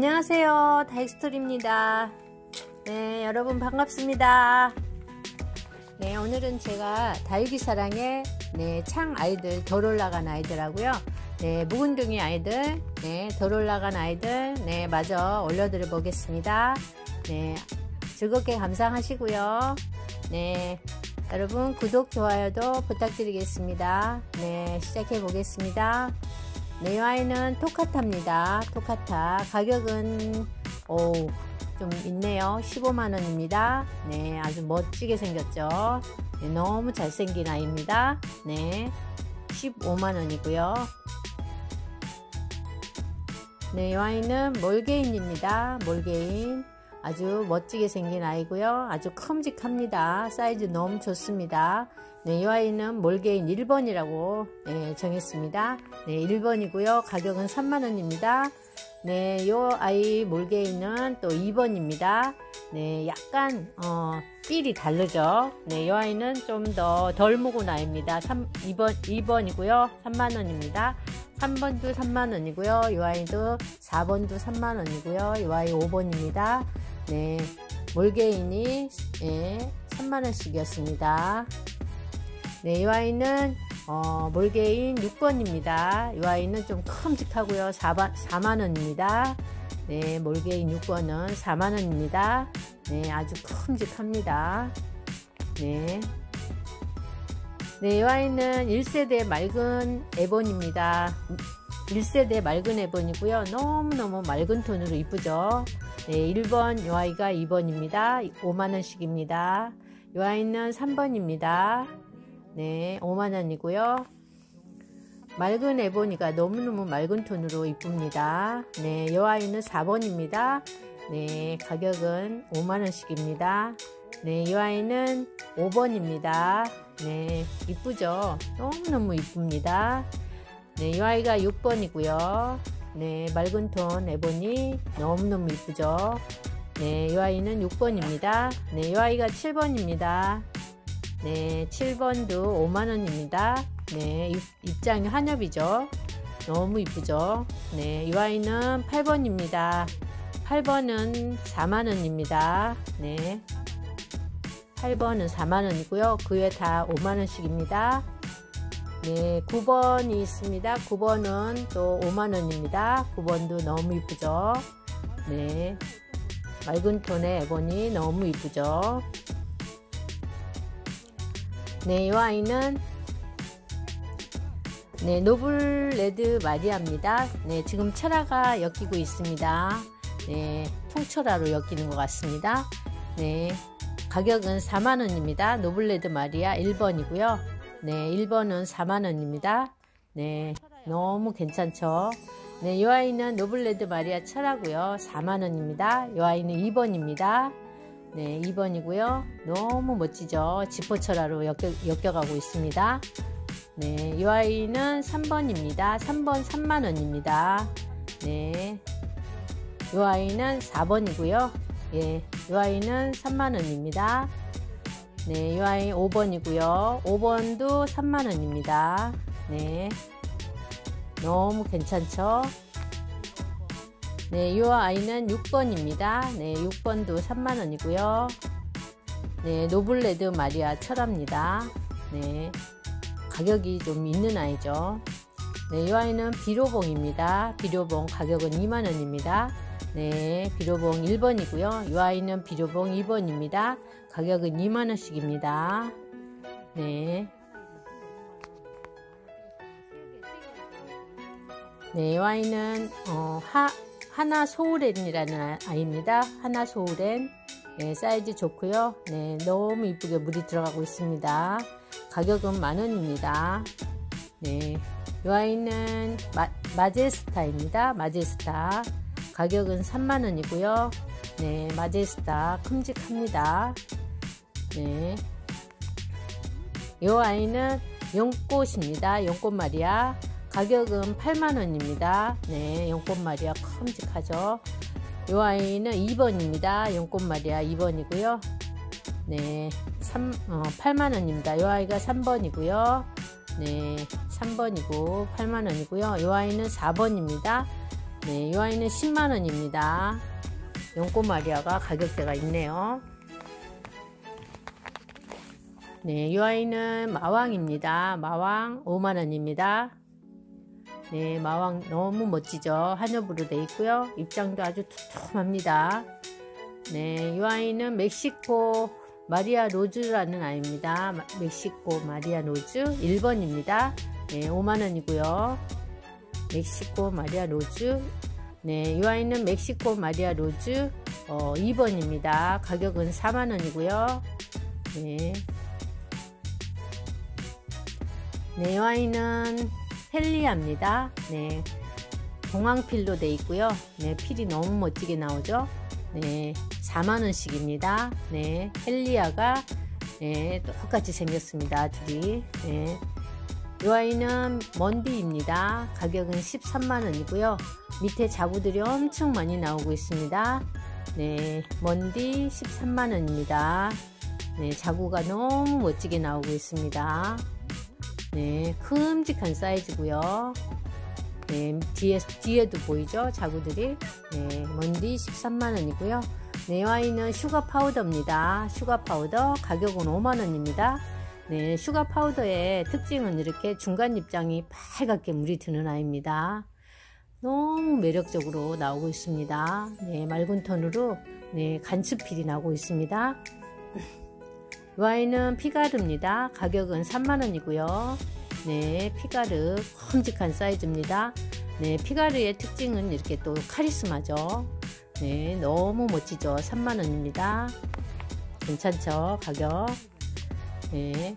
안녕하세요, 다익스토리입니다. 네, 여러분 반갑습니다. 네, 오늘은 제가 다육이사랑의 창 아이들, 덜 올라간 아이들하고요, 묵은둥이 아이들, 덜 올라간 아이들, 마저 올려드려 보겠습니다. 즐겁게 감상하시고요. 여러분 구독, 좋아요도 부탁드리겠습니다. 시작해 보겠습니다. 이 아이는 토카타입니다. 토카타. 가격은 좀 있네요. 15만원입니다. 아주 멋지게 생겼죠. 너무 잘생긴 아이입니다. 15만원이고요. 이 아이는 몰개인입니다. 몰개인. 아주 멋지게 생긴 아이고요. 아주 큼직합니다. 사이즈 너무 좋습니다. 이 아이는 몰개인 1번이라고 정했습니다. 1번이고요. 가격은 3만원입니다. 이 아이 몰개인은 또 2번입니다. 약간 삘이 다르죠. 이 아이는 좀 덜 묵은 아이입니다. 2번이고요. 3만원입니다. 3번도 3만원이고요. 이 아이도 4번도 3만원이고요. 이 아이 5번입니다. 몰개인이 3만원씩이었습니다. 이 아이는 몰개인 6번입니다. 이 아이는 좀 큼직하고요. 4만원입니다. 몰개인 6번은 4만원입니다. 아주 큼직합니다. 이 아이는 1세대 맑은 에본입니다. 1세대 맑은 에본이고요. 너무너무 맑은 톤으로 이쁘죠. 1번 이 아이가 2번입니다. 5만원씩입니다. 이 아이는 3번입니다. 5만원이고요. 맑은 에보니가 너무너무 맑은 톤으로 이쁩니다. 이 아이는 4번입니다. 가격은 5만원씩입니다. 이 아이는 5번입니다. 이쁘죠? 너무너무 이쁩니다. 이 아이가 6번이고요. 맑은 톤 에보니 너무너무 이쁘죠? 이 아이는 6번입니다. 이 아이가 7번입니다. 7번도 5만원입니다. 입장이 한엽이죠. 너무 이쁘죠. 이 아이는 8번입니다. 8번은 4만원입니다. 8번은 4만원이고요. 그 외 다 5만원씩입니다. 9번이 있습니다. 9번은 또 5만원입니다. 9번도 너무 이쁘죠. 맑은 톤의 에본이 너무 이쁘죠. 이 아이는 노블레드 마리아입니다. 지금 철화가 엮이고 있습니다. 통철화로 엮이는 것 같습니다. 가격은 4만원입니다. 노블레드 마리아 1번이고요. 1번은 4만원입니다. 너무 괜찮죠. 이 아이는 노블레드 마리아 철화고요. 4만원입니다. 이 아이는 2번입니다. 2번이고요. 너무 멋지죠. 지퍼철화로 엮여가고 있습니다. 이 아이는 3번입니다. 3번 3만원입니다. 이 아이는 4번이고요. 이 아이는 3만원입니다. 이 아이 5번이고요. 5번도 3만원입니다. 너무 괜찮죠? 이 아이는 6번입니다. 6번도 3만원이고요. 노블레드 마리아 철화입니다. 가격이 좀 있는 아이죠. 이 아이는 비료봉입니다. 비료봉 가격은 2만원입니다. 비료봉 1번이고요. 이 아이는 비료봉 2번입니다. 가격은 2만원씩입니다. 이 아이는 하나 소우렌이라는 아이입니다. 하나 소우렌. 사이즈 좋고요. 너무 이쁘게 물이 들어가고 있습니다. 가격은 만원입니다. 이 아이는 마제스타입니다. 마제스타. 가격은 3만원이고요. 마제스타 큼직합니다. 이 아이는 연꽃입니다. 연꽃 마리아. 가격은 8만원입니다. 연꽃 마리아 큼직하죠. 이 아이는 2번입니다. 연꽃 마리아 2번이고요. 8만원입니다. 이 아이가 3번이고요. 3번이고 8만원이고요. 이 아이는 4번입니다. 네, 이 아이는 10만원입니다. 연꽃 마리아가 가격대가 있네요. 네, 이 아이는 마왕입니다. 마왕 5만원입니다. 네, 마왕 너무 멋지죠. 한엽으로 되어 있고요. 입장도 아주 투툼합니다. 네, 이 아이는 멕시코 마리아 로즈라는 아이입니다. 멕시코 마리아 로즈 1번입니다. 네, 5만원이고요. 멕시코 마리아 로즈. 네, 이 아이는 멕시코 마리아 로즈 2번입니다. 가격은 4만원이고요. 네. 네, 이 아이는 헬리아입니다. 네, 공황필로 되어 있고요. 네, 필이 너무 멋지게 나오죠. 네, 4만원씩입니다. 네, 헬리아가 네, 똑같이 생겼습니다. 둘이. 네. 이 아이는 먼디입니다. 가격은 13만원이고요. 밑에 자구들이 엄청 많이 나오고 있습니다. 네, 먼디 13만원입니다. 네, 자구가 너무 멋지게 나오고 있습니다. 네, 큼직한 사이즈고요. 네, 뒤에도 보이죠? 자구들이. 네, 먼디 13만원이고요. 네, 이 아이는 슈가 파우더입니다. 슈가 파우더 가격은 5만원입니다. 네, 슈가 파우더의 특징은 이렇게 중간 입장이 빨갛게 물이 드는 아이입니다. 너무 매력적으로 나오고 있습니다. 네, 맑은 톤으로 네, 간츠필이 나오고 있습니다. 이 아이는 피가르입니다. 가격은 3만원이고요. 네, 피가르 큼직한 사이즈입니다. 네, 피가르의 특징은 이렇게 또 카리스마죠. 네, 너무 멋지죠. 3만원입니다. 괜찮죠? 가격. 네.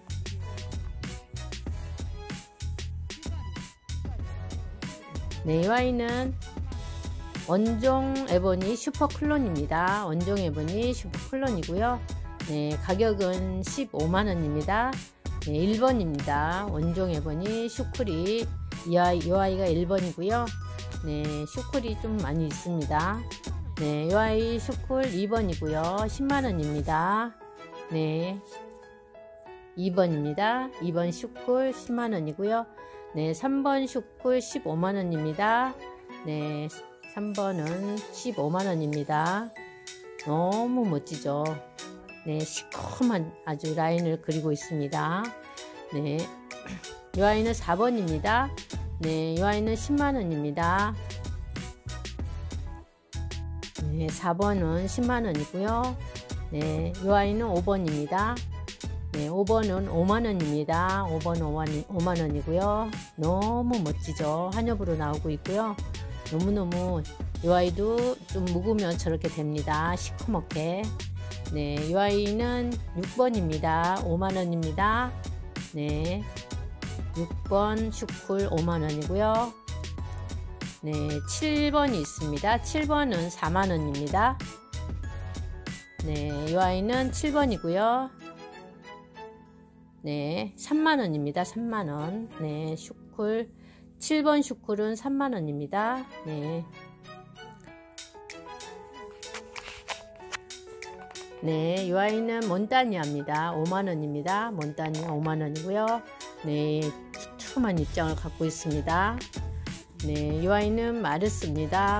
네, 이 아이는 원종 에보니 슈퍼 클론입니다. 원종 에보니 슈퍼 클론이고요. 네, 가격은 15만원입니다. 네, 1번입니다. 원종 에보니 슈클이 이 아이가 1번이고요. 네, 슈클이 좀 많이 있습니다. 네, 이 아이 슈클 2번이고요. 10만원입니다. 네, 2번입니다. 2번 슈클 10만원이고요. 네, 3번 슈클 15만원입니다. 네, 3번은 15만원입니다. 너무 멋지죠. 네, 시커먼 아주 라인을 그리고 있습니다. 네, 이 아이는 4번입니다. 네, 이 아이는 10만원입니다. 네, 4번은 10만원이고요. 네, 이 아이는 5번입니다. 네, 5번은 5만원입니다. 5번 5만원이고요. 너무 멋지죠. 한엽으로 나오고 있고요. 너무너무 이 아이도 좀 묵으면 저렇게 됩니다. 시커멓게. 네, 이 아이는 6번입니다. 5만원입니다. 네, 6번 슈쿨 5만원이고요. 네, 7번이 있습니다. 7번은 4만원입니다. 네, 이 아이는 7번이고요. 네, 3만원입니다. 3만원. 네, 슈쿨 7번 슈쿨은 3만원입니다. 네. 네, 이 아이는 몬타니아입니다. 5만원입니다. 몬타니아 5만원이고요. 네, 투툼한 입장을 갖고 있습니다. 네, 이 아이는 마르스입니다.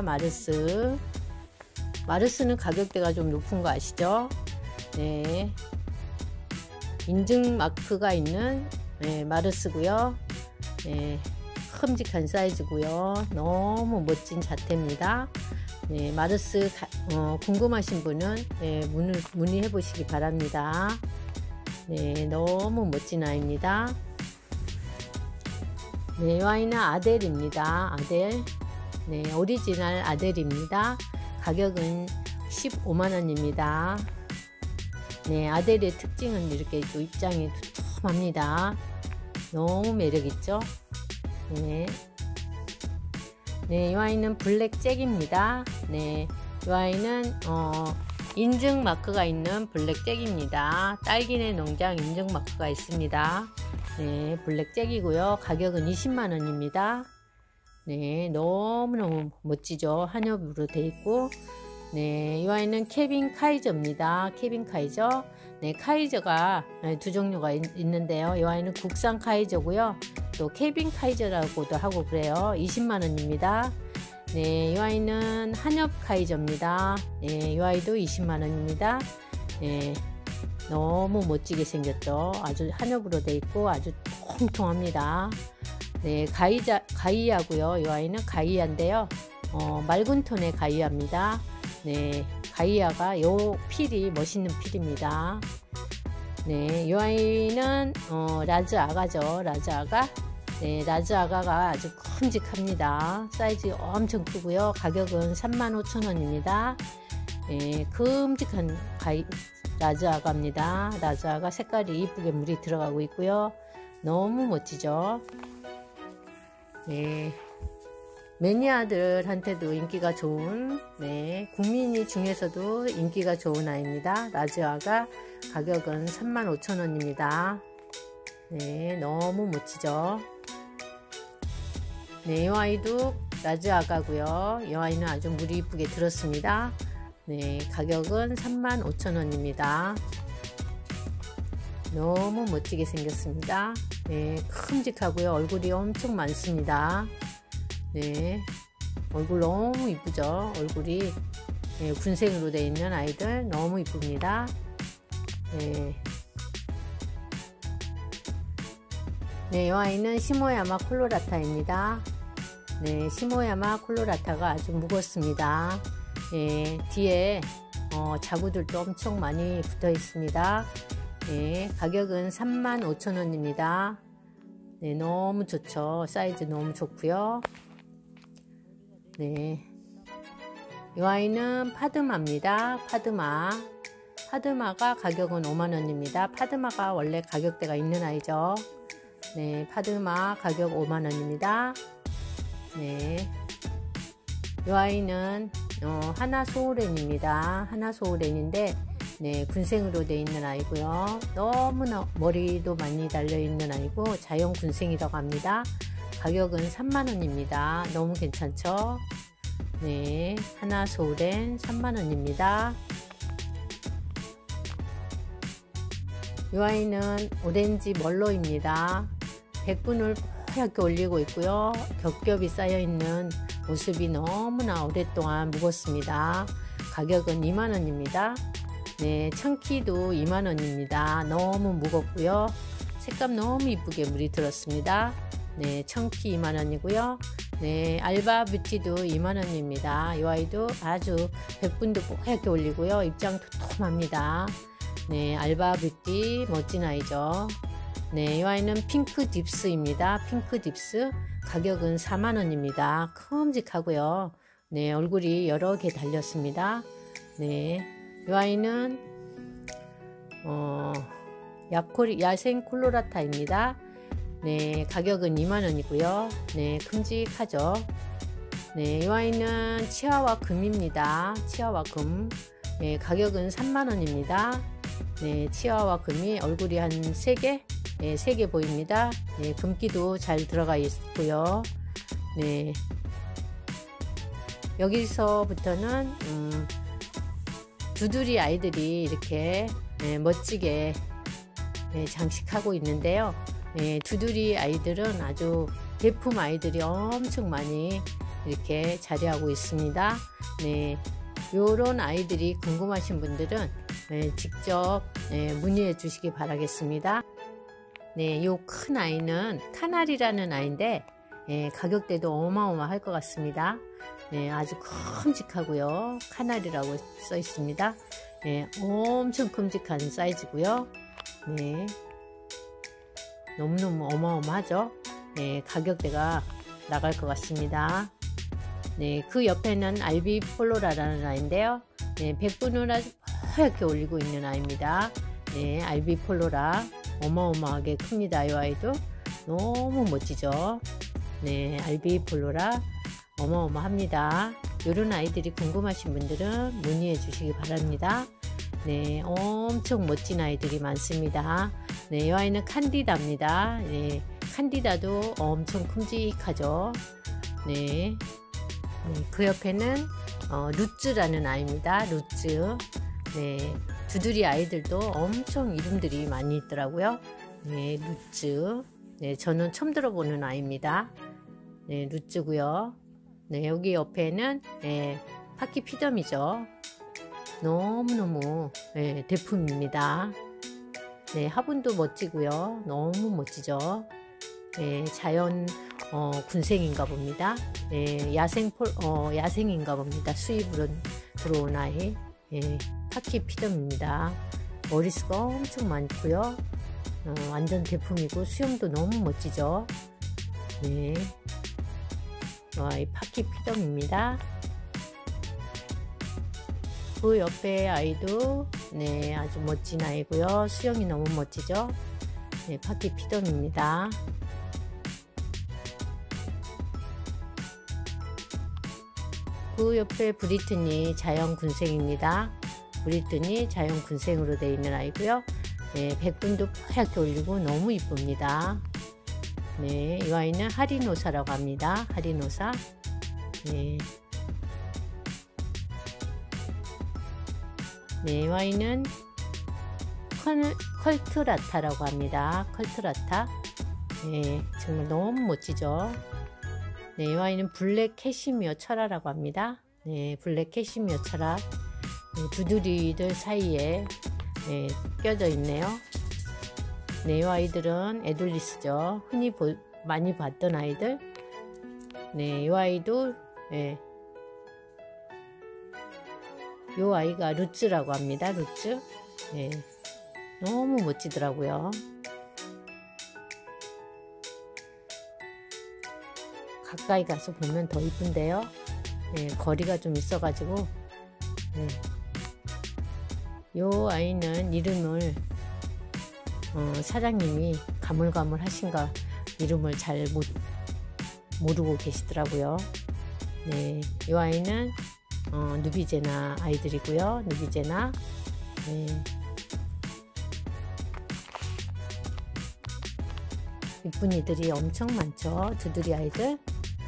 마르스는 가격대가 좀 높은 거 아시죠? 네, 인증 마크가 있는 네, 마르스고요. 네, 큼직한 사이즈고요. 너무 멋진 자태입니다. 네, 마르스 궁금하신 분은 네, 문의해 보시기 바랍니다. 네, 너무 멋진 아이입니다. 네, 이 아이는 아델입니다. 아델. 네, 오리지널 아델입니다. 가격은 15만원입니다. 네, 아델의 특징은 이렇게 또 입장이 두툼합니다. 너무 매력있죠? 네. 네, 이 아이는 블랙 잭입니다. 네, 이 아이는 인증 마크가 있는 블랙 잭입니다. 딸기네 농장 인증 마크가 있습니다. 네, 블랙 잭이고요. 가격은 20만원입니다. 네, 너무너무 멋지죠? 한엽으로 되어 있고. 네, 이 아이는 케빈 카이저입니다. 케빈 카이저. 네, 카이저가 두 종류가 있는데요. 이 아이는 국산 카이저고요. 또 케빈 카이저라고도 하고 그래요. 20만원입니다. 네, 이 아이는 한엽 카이저입니다. 네, 이 아이도 20만원입니다. 네, 너무 멋지게 생겼죠. 아주 한엽으로 되어 있고 아주 통통합니다. 네, 가이아고요. 이 아이는 가이아인데요. 맑은 톤의 가이아입니다. 네, 가이아가 요 필이 멋있는 필입니다. 네, 이 아이는 라즈 아가죠. 라즈 아가. 네, 라즈 아가가 아주 큼직합니다. 사이즈 엄청 크고요. 가격은 35,000원입니다. 네, 큼직한 라즈 아가입니다. 라즈 아가 색깔이 이쁘게 물이 들어가고 있고요. 너무 멋지죠. 네, 매니아들한테도 인기가 좋은, 네, 국민이 중에서도 인기가 좋은 아이입니다. 라즈 아가. 가격은 35,000원입니다. 네, 너무 멋지죠. 네, 이 아이도 라즈 아가고요. 이 아이는 아주 물이 이쁘게 들었습니다. 네, 가격은 35,000원입니다. 너무 멋지게 생겼습니다. 네, 큼직하고요. 얼굴이 엄청 많습니다. 네, 얼굴 너무 이쁘죠. 얼굴이 네, 군생으로 되어 있는 아이들 너무 이쁩니다. 네. 네, 이 아이는 시모야마 콜로라타입니다. 네, 시모야마 콜로라타가 아주 무겁습니다. 네, 뒤에 자구들도 엄청 많이 붙어 있습니다. 네, 가격은 35,000원입니다. 네, 너무 좋죠. 사이즈 너무 좋고요. 네, 이 아이는 파드마입니다. 파드마가 가격은 5만원입니다. 파드마가 원래 가격대가 있는 아이죠. 네, 파드마 가격 5만원입니다. 네, 이 아이는 하나소우렌입니다. 하나소우렌인데 네, 군생으로 되어 있는 아이고요. 너무나 머리도 많이 달려 있는 아이고 자연 군생이라고 합니다. 가격은 3만원입니다. 너무 괜찮죠? 네, 하나소우렌 3만원입니다. 이 아이는 오렌지 멀로입니다. 백분을 하얗게 올리고 있고요. 겹겹이 쌓여 있는 모습이 너무나 오랫동안 묵었습니다. 가격은 2만원입니다. 네, 청키도 2만원입니다. 너무 무겁고요. 색감 너무 이쁘게 물이 들었습니다. 네, 청키 2만원이고요. 네, 알바 뷰티도 2만원입니다. 이 아이도 아주 백분도 하얗게 올리고요. 입장 도톰합니다. 네, 알바 뷰티 멋진 아이죠. 네, 이 아이는 핑크 딥스입니다. 핑크 딥스 가격은 4만원입니다. 큼직하고요. 네, 얼굴이 여러 개 달렸습니다. 네, 이 아이는 야생 콜로라타입니다. 네, 가격은 2만원이고요. 네, 큼직하죠. 네, 이 아이는 치아와 금입니다. 치아와 금. 네, 가격은 3만원입니다. 네, 치아와 금이 얼굴이 한 3개? 네, 3개 보입니다. 네, 금기도 잘 들어가 있고요. 네, 여기서부터는 두드리 아이들이 이렇게 멋지게 장식하고 있는데요. 두드리 아이들은 아주 제품 아이들이 엄청 많이 이렇게 자리하고 있습니다. 네, 요런 아이들이 궁금하신 분들은 직접 문의해 주시기 바라겠습니다. 네, 요 큰 아이는 카날이라는 아이인데 가격대도 어마어마할 것 같습니다. 네, 아주 큼직하고요. 카날이라고 써 있습니다. 네, 엄청 큼직한 사이즈고요. 네, 너무너무 어마어마하죠. 네, 가격대가 나갈 것 같습니다. 네, 그 옆에는 알비 폴로라라는 아이인데요. 네, 백분을 아주 하얗게 올리고 있는 아이입니다. 네, 알비 폴로라 어마어마하게 큽니다. 이 아이도 너무 멋지죠. 네, 알비 폴로라 어마어마합니다. 이런 아이들이 궁금하신 분들은 문의해 주시기 바랍니다. 네, 엄청 멋진 아이들이 많습니다. 네, 이 아이는 칸디다입니다. 네, 칸디다도 엄청 큼직하죠. 네, 그 옆에는 루츠라는 아이입니다. 루츠. 네, 두드리 아이들도 엄청 이름들이 많이 있더라고요. 네, 루츠. 네, 저는 처음 들어보는 아이입니다. 네, 루츠고요. 네, 여기 옆에는 파키 피덤이죠. 너무너무 대품입니다. 네, 화분도 멋지고요. 너무 멋지죠. 자연 군생인가 봅니다. 야생인가 봅니다. 수입으로 들어온 아이. 파키 피덤입니다. 머리수가 엄청 많고요. 완전 대품이고 수영도 너무 멋지죠. 네, 이 파키 피덤입니다. 그 옆에 아이도 아주 멋진 아이고요. 수영이 너무 멋지죠. 파키 피덤입니다. 그 옆에 브리트니 자연 군생입니다. 브리트니 자연 군생으로 되어 있는 아이고요. 백분도 하얗게 올리고 너무 이쁩니다. 네, 이 아이는 하리노사라고 합니다. 하리노사. 네, 이 아이는 컬트라타라고 합니다. 컬트라타. 정말 너무 멋지죠. 네, 이 아이는 블랙 캐시미어 철화라고 합니다. 블랙 캐시미어 철화. 두드리들 사이에 껴져 있네요. 네, 이 아이들은 에둘리스죠. 흔히 많이 봤던 아이들. 네, 이 아이도 이 아이가 루츠라고 합니다. 루츠. 너무 멋지더라고요. 가까이 가서 보면 더 이쁜데요. 거리가 좀 있어 가지고 이 아이는 이름을 사장님이 가물가물 하신가 이름을 잘 모르고 계시더라고요. 네, 이 아이는 누비제나 아이들이고요. 누비제나. 이쁜 이들이 엄청 많죠. 두드리 아이들.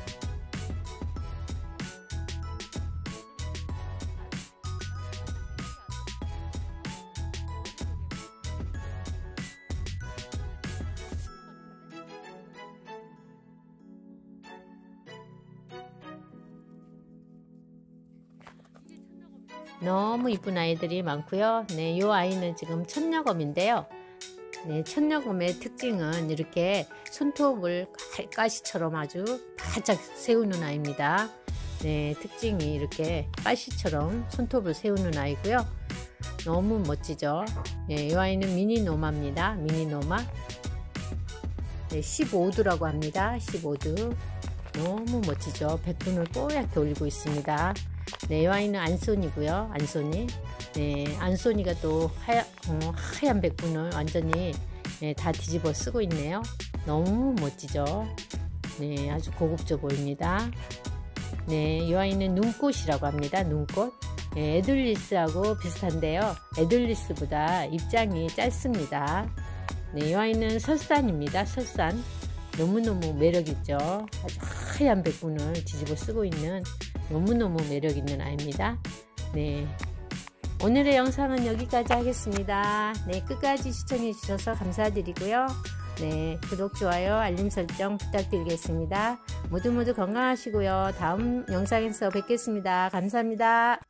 너무 이쁜 아이들이 많고요. 네, 이 아이는 지금 천녀검인데요. 네, 천녀검의 특징은 이렇게 손톱을 가시처럼 아주 바짝 세우는 아이입니다. 네, 특징이 이렇게 가시처럼 손톱을 세우는 아이고요. 너무 멋지죠. 네, 이 아이는 미니노마입니다. 미니노마. 네, 15두라고 합니다. 15두. 너무 멋지죠. 백분을 뽀얗게 올리고 있습니다. 네, 이 아이는 안소니고요. 안소니. 네, 안소니가 또 하얀 백분을 완전히 다 뒤집어 쓰고 있네요. 너무 멋지죠. 네, 아주 고급져 보입니다. 네, 이 아이는 눈꽃이라고 합니다. 눈꽃. 네, 에둘리스하고 비슷한데요. 에둘리스보다 입장이 짧습니다. 네, 이 아이는 설산입니다. 설산. 너무너무 매력있죠. 아주 하얀 백분을 뒤집어 쓰고 있는 너무너무 매력있는 아이입니다. 네, 오늘의 영상은 여기까지 하겠습니다. 네, 끝까지 시청해 주셔서 감사드리고요. 네, 구독, 좋아요, 알림 설정 부탁드리겠습니다. 모두 건강하시고요. 다음 영상에서 뵙겠습니다. 감사합니다.